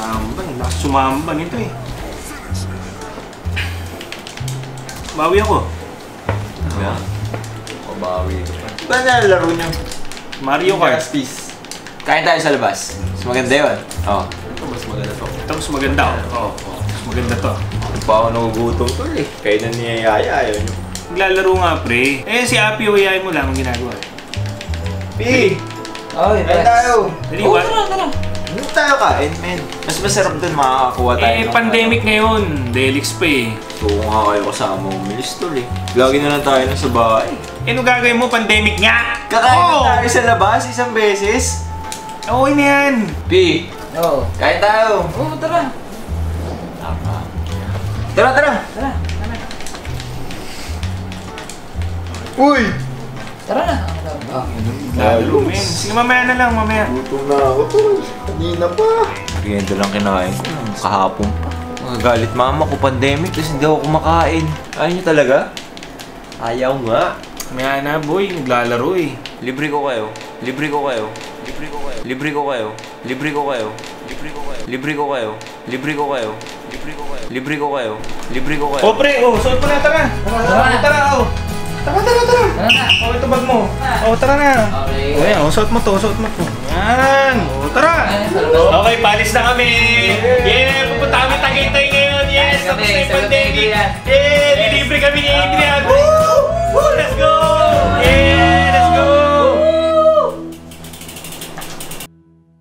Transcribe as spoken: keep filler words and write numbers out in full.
Sumamban, lakas sumamban ito eh. Bawi ako. Ano? O bawi. Ba na laro niyo? Mario Kart. Justice. Kain tayo sa labas. Mas maganda yun. Oo. Ito mas maganda to. Ito mas maganda oh. Oo. Mas maganda to. Hindi pa ako nagugutom to eh. Kaya na niyayaya ayaw niyo. Naglalaro nga pre. Eh si Api uyayin mo lang ang ginagawa. Pi! Oh, yun. Kain tayo! Dali, Oo, what? tara, tara. Ano tayo kain, men? Mas masarap dun makakakuha tayo. Eh, ng pandemic ano. ngayon. Delix pa eh. So kung nga kayo kasama umilis tol eh. Lagi na lang tayo na sa bahay. Eh, ano gagawin mo? Pandemic nga! Kakain Oo! na tayo sa labas isang beses. Okay na yan. Pi! Oo. Kain tayo! Oo, tara. Tama. Tara, tara! Tara, tara. Uy! Tara na. Oh. Lalo, men. Sige, mamaya na lang, mamaya. Gutom na ako tol. Kanina pa. Merienda lang kinain ko. Kahapon pa. Magagalit mama ko pandemic kasi hindi ako kumakain. Ayaw niyo talaga? Ayaw nga. Mamaya na, boy. Naglalaro eh. Libre ko kayo. Libre ko kayo. Libre ko kayo. Libre ko kayo. Libre ko kayo. Libre ko kayo. Libre ko kayo. Libre ko kayo. Libre ko kayo. Libre ko kayo. Libre ko kayo. Oh, pre. Oh, suot mo na. Tara. Tara, tara. Oh. Tara, tara, tara. Tara na. Oh, ito bag mo. Oh, tara na. Okay. Oh, yan. Oh, suot mo to. Suot mo to. Yan. Oh, tara. Okay, palis na kami. Yeah, pupunta kami Tagaytay ngayon. Yes, tapos na yung pandemic. Yeah, lilibre kami ni Adrian. Woo! Woo! Let's go!